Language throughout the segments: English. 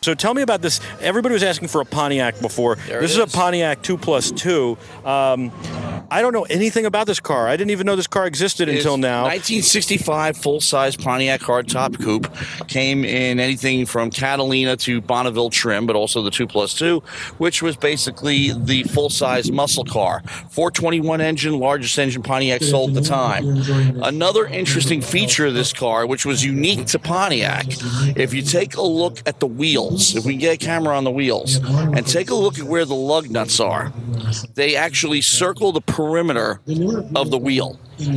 So tell me about this. Everybody was asking for a Pontiac before. This is a Pontiac 2+2. I don't know anything about this car. I didn't even know this car existed until now. 1965 full-size Pontiac hardtop coupe. Came in anything from Catalina to Bonneville trim, but also the 2+2, which was basically the full-size muscle car. 421 engine, largest engine Pontiac sold at the time. Another interesting feature of this car, which was unique to Pontiac, if you take a look at the wheels, if we can get a camera on the wheels, and take a look at where the lug nuts are, they actually circle the perimeter of the wheel.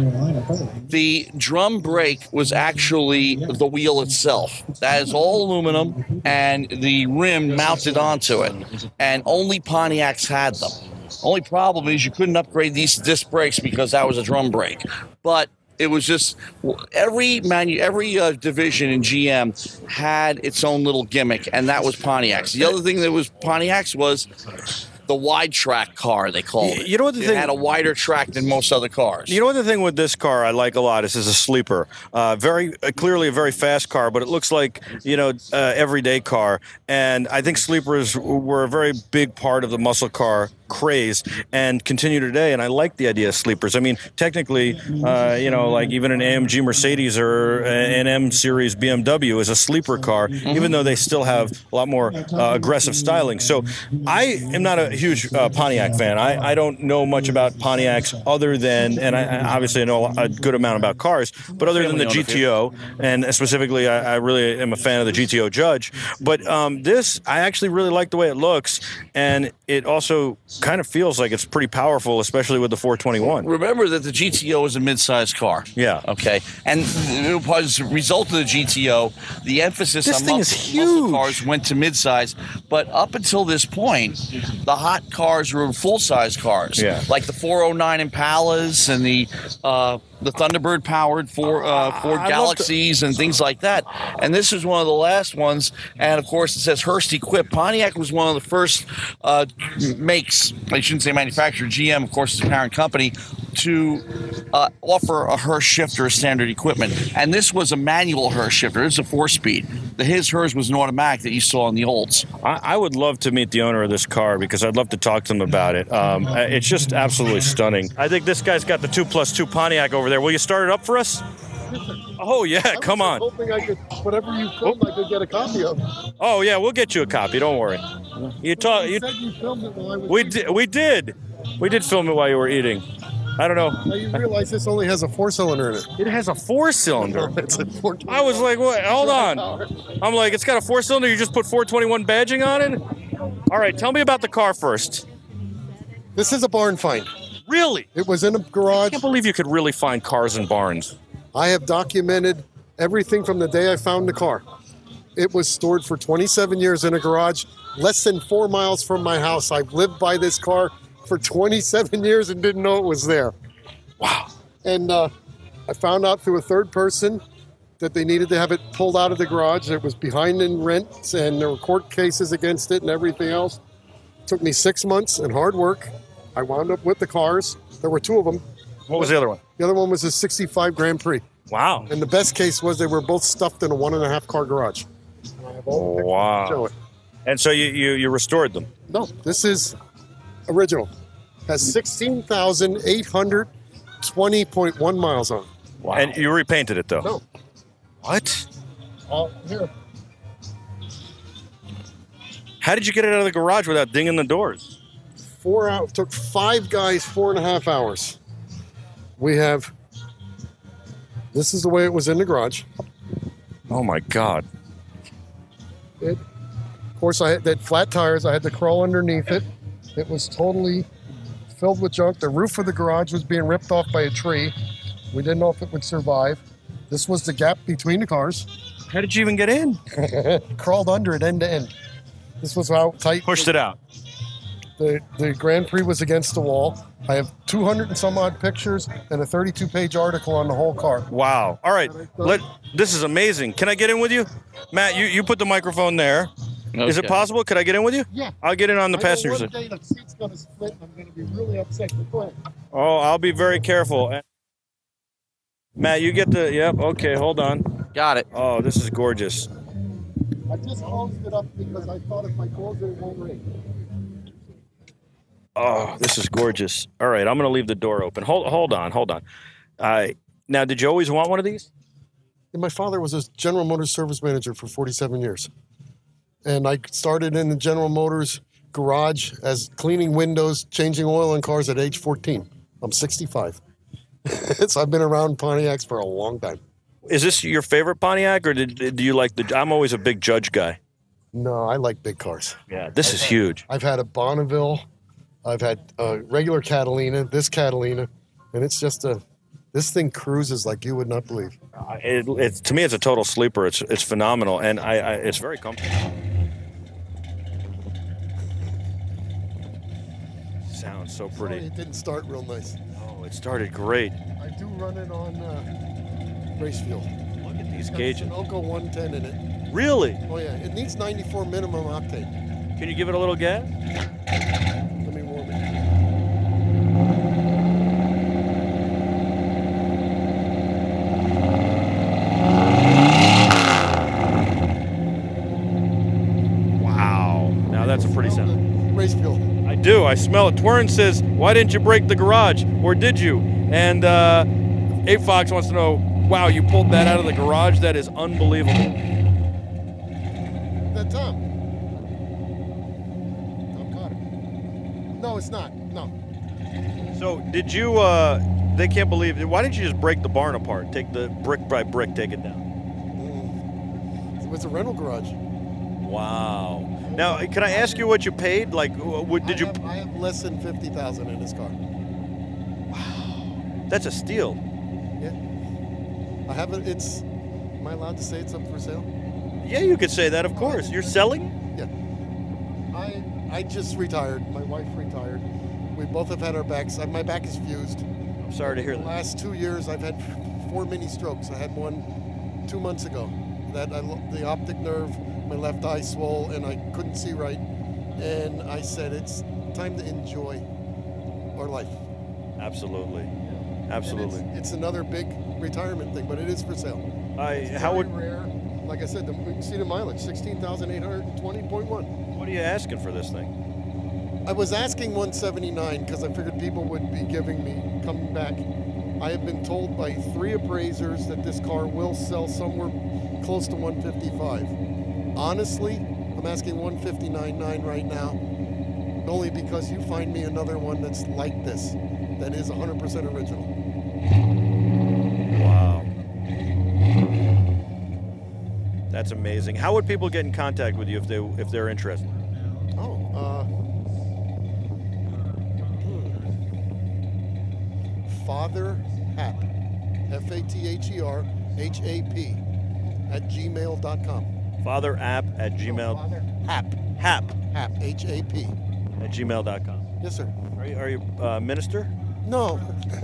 The drum brake was actually the wheel itself. That is all aluminum, and the rim mounted onto it. And only Pontiacs had them. Only problem is you couldn't upgrade these disc brakes because that was a drum brake. But it was just every division in GM had its own little gimmick, and that was Pontiac's. The other thing that was Pontiac's was the wide track car, they called it. You know what it had a wider track than most other cars. You know what the thing with this car I like a lot is a sleeper. Very clearly a very fast car, but it looks like everyday car. And I think sleepers were a very big part of the muscle car craze and continue today. And I like the idea of sleepers. I mean, technically, like even an AMG Mercedes or an M Series BMW is a sleeper car, even though they still have a lot more aggressive styling. So I am not a huge Pontiac fan. I don't know much about Pontiacs other than, and I obviously know a good amount about cars, but other than the GTO, and specifically I really am a fan of the GTO Judge. But this, I actually really like the way it looks, and it also kind of feels like it's pretty powerful, especially with the 421. Remember that the GTO is a mid-sized car. Yeah. Okay. And as a result of the GTO, the emphasis on muscle cars went to mid-size. But up until this point, the hot cars were full-size cars. Yeah. Like the 409 Impalas and the Thunderbird-powered Ford Galaxies and things like that. And this is one of the last ones. And, of course, it says Hurst equipped. Pontiac was one of the first makes, I shouldn't say manufacturer, GM, of course, is a parent company, to offer a Hurst shifter as standard equipment. And this was a manual Hurst shifter. It's a 4-speed. Hers was an automatic that you saw in the olds. I would love to meet the owner of this car because I'd love to talk to him about it. It's just absolutely stunning. I think this guy's got the 2+2 Pontiac over there. Will you start it up for us? Oh, yeah, come on. I was hoping I could, whatever you filmed, I could get a copy of. Oh, yeah, we'll get you a copy. Don't worry. You said you filmed it while I was eating. We did. We did film it while you were eating. I don't know. Now you realize this only has a 4-cylinder in it. It has a 4-cylinder. It's a 421. I was like, what? Hold on. I'm like, it's got a 4-cylinder. You just put 421 badging on it? All right, tell me about the car first. This is a barn find. Really? It was in a garage. I can't believe you could really find cars in barns. I have documented everything from the day I found the car. It was stored for 27 years in a garage, less than 4 miles from my house. I've lived by this car for 27 years and didn't know it was there. Wow. And I found out through a third person that they needed to have it pulled out of the garage. It was behind in rent, and there were court cases against it and everything else. It took me 6 months and hard work. I wound up with the cars. There were 2 of them. What was the other one? The other one was a 65 Grand Prix. Wow. And the best case was they were both stuffed in a 1.5 car garage. And I have all the pictures to show it. And so you restored them? No, this is original. Has 16,820.1 miles on it. Wow. And you repainted it, though? No. What? Here. How did you get it out of the garage without dinging the doors? 4 hours. Took 5 guys 4.5 hours. We have. This is the way it was in the garage. Oh my God. Of course, I had flat tires. I had to crawl underneath it. It was totally filled with junk. The roof of the garage was being ripped off by a tree. We didn't know if it would survive. This was the gap between the cars. How did you even get in? Crawled under it end to end. This was how tight. Pushed it out. The Grand Prix was against the wall. I have 200 and some odd pictures and a 32-page article on the whole car. Wow. All right. This is amazing. Can I get in with you? Matt, you put the microphone there. Okay. Is it possible? Could I get in with you? Yeah. I'll get in on the passenger side. One day the seat's going to split and I'm going to be really upset. Go ahead. Oh, I'll be very careful. Matt, you get the... Yep. Okay, hold on. Got it. Oh, this is gorgeous. I just closed it up because I thought if I close it, it won't ring. Oh, this is gorgeous. All right, I'm going to leave the door open. Hold on. Now, did you always want one of these? And my father was a General Motors service manager for 47 years. And I started in the General Motors garage as cleaning windows, changing oil in cars at age 14. I'm 65. So I've been around Pontiacs for a long time. Is this your favorite Pontiac, or do you like the? I'm always a big Judge guy. No, I like big cars. Yeah, this is huge. I've had a Bonneville. I've had a regular Catalina, this Catalina, and it's just this thing cruises like you would not believe. To me, it's a total sleeper. It's phenomenal, and it's very comfortable. Sounds so pretty. Sorry, it didn't start real nice. Oh, it started great. I do run it on race fuel. Look at these It's gauges. an Oco 110 in it. Really? Oh yeah, it needs 94 minimum octane. Can you give it a little gas? Let me warm it. Wow. Now that's a pretty sound. Race fuel. I do. I smell it. Twern says, "Why didn't you break the garage, or did you?" And Ape Fox wants to know, "Wow, you pulled that out of the garage? That is unbelievable." That Tom caught it. No, it's not. No. So did you? They can't believe it. Why didn't you just break the barn apart? Take the brick by brick, take it down. It was a rental garage. Wow. Now, can I ask you what you paid? Like, did you? I have less than 50,000 in this car. That's a steal. Yeah. I haven't. It's. Am I allowed to say it's up for sale? Yeah, you could say that. Of course. You're selling? Yeah. I just retired. My wife retired. We both have had our backs. My back is fused. I'm sorry to hear The that. last 2 years, I've had 4 mini strokes. I had one 2 months ago. The optic nerve, my left eye swole, and I couldn't see right. And I said, it's time to enjoy our life. Absolutely. Absolutely. It's another big retirement thing, but it is for sale. How would? Very rare. Like I said, you can see the mileage, 16,820.1. What are you asking for this thing? I was asking 179 because I figured people would be coming back. I have been told by 3 appraisers that this car will sell somewhere close to 155. Honestly, I'm asking 159.9 right now, only because you find me another one that's like this, that is 100% original. Wow. That's amazing. How would people get in contact with you if they're interested? Father Hap, FATHERHAP @gmail.com. Father App at Gmail. Father Hap, Hap HAP at gmail.com. Yes, sir. Are you a minister? No.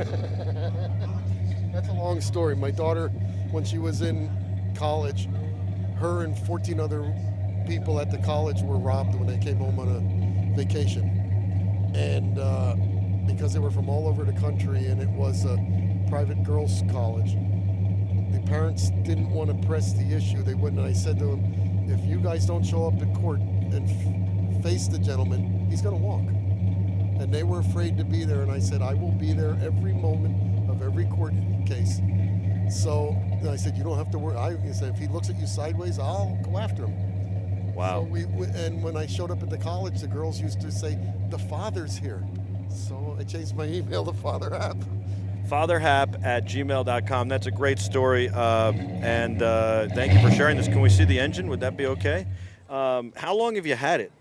That's a long story. My daughter, when she was in college, her and 14 other people at the college were robbed when they came home on a vacation. And because they were from all over the country and it was a private girls' college, the parents didn't want to press the issue. They wouldn't. And I said to them, if you guys don't show up at court and face the gentleman, he's going to walk. And they were afraid to be there. And I said, I will be there every moment of every court case. So I said, you don't have to worry. I said, if he looks at you sideways, I'll go after him. Wow. So and when I showed up at the college, the girls used to say, the father's here. So I changed my email to Father Hap. FatherHap at gmail.com. That's a great story. And thank you for sharing this. Can we see the engine? Would that be okay? How long have you had it?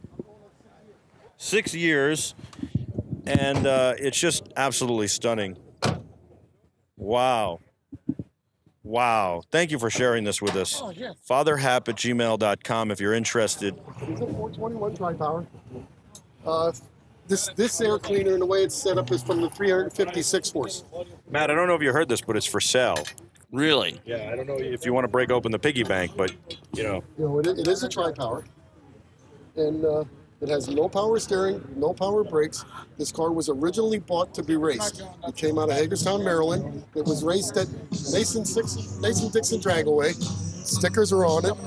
6 years. And it's just absolutely stunning. Wow. Wow. Thank you for sharing this with us. Oh, yeah. FatherHap at gmail.com if you're interested. It's a 421 tri-power. This air cleaner, and the way it's set up, is from the 356 horse. Matt, I don't know if you heard this, but it's for sale. Really? Yeah, I don't know if you want to break open the piggy bank, but, You know, it is a tri-power. And it has no power steering, no power brakes. This car was originally bought to be raced. It came out of Hagerstown, Maryland. It was raced at Mason-Dixon Dragaway. Stickers are on it.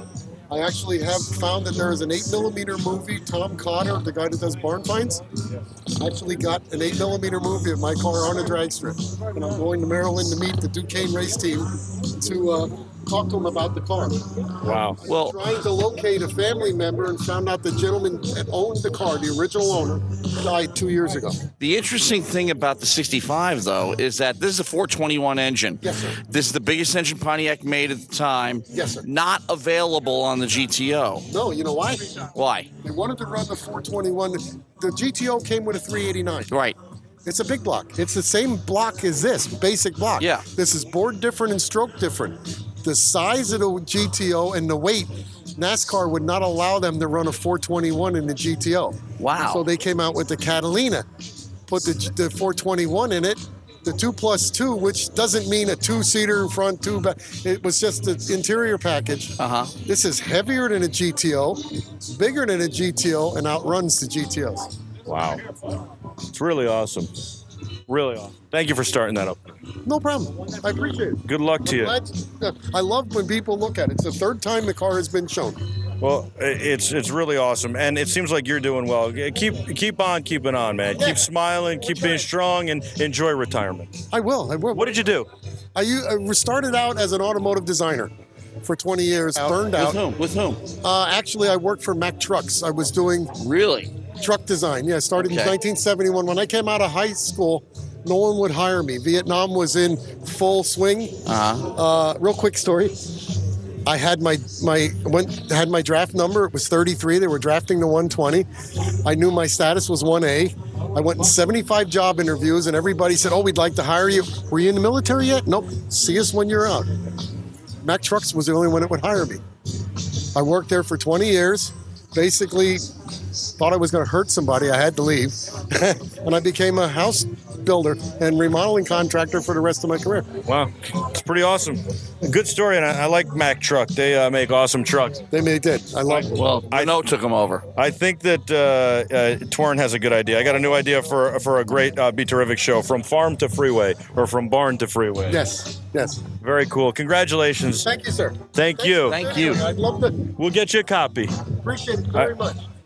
I actually have found that there is an 8mm movie. Tom Cotter, the guy that does barn finds, actually got an 8mm movie of my car on a drag strip. And I'm going to Maryland to meet the Duquesne race team to talk to them about the car. Wow. Well, Trying to locate a family member and found out the gentleman that owned the car, the original owner, died 2 years ago. the interesting thing about the 65, though, is that this is a 421 engine. Yes, sir. This is the biggest engine Pontiac made at the time. Yes, sir. Not available on the GTO. No, you know why? Why? They wanted to run the 421. The GTO came with a 389. Right. It's a big block. It's the same block as this, basic block. Yeah. This is board different and stroke different. The size of the GTO and the weight, NASCAR would not allow them to run a 421 in the GTO. Wow. So they came out with the Catalina, put the 421 in it, the 2+2, which doesn't mean a two-seater front, two back. It was just the interior package. Uh-huh. This is heavier than a GTO, bigger than a GTO, and outruns the GTOs. Wow. It's really awesome. Really awesome. Thank you for starting that up. No problem. I appreciate it. Good luck to you. I love when people look at it. It's the third time the car has been shown. Well, it's really awesome, and it seems like you're doing well. Keep on keeping on, man. Yeah. Keep smiling, keep being strong, and enjoy retirement. I will. What did you do? I started out as an automotive designer for 20 years. Burned out. With whom? Actually, I worked for Mack Trucks. I was doing Really? truck design. Yeah, I started in Okay. 1971. When I came out of high school, no one would hire me. Vietnam was in full swing. Real quick story. I had my draft number. It was 33. They were drafting the 120. I knew my status was 1A. I went in 75 job interviews, and everybody said, "Oh, we'd like to hire you. Were you in the military yet?" Nope. See us when you're out. Mack Trucks was the only one that would hire me. I worked there for 20 years. Basically, thought I was going to hurt somebody. I had to leave, and I became a house builder and remodeling contractor for the rest of my career. Wow, it's pretty awesome. Good story, and I like Mack Truck. They make awesome trucks. They did. I love it. Well, Renault took him over. I think that Torrin has a good idea. I got a new idea for a great Be Terrific show, From Farm to Freeway, or From Barn to Freeway. Yes. Very cool. Congratulations. Thank you, sir. Thank you. Thank you. I'd love to. We'll get you a copy. Appreciate it very much.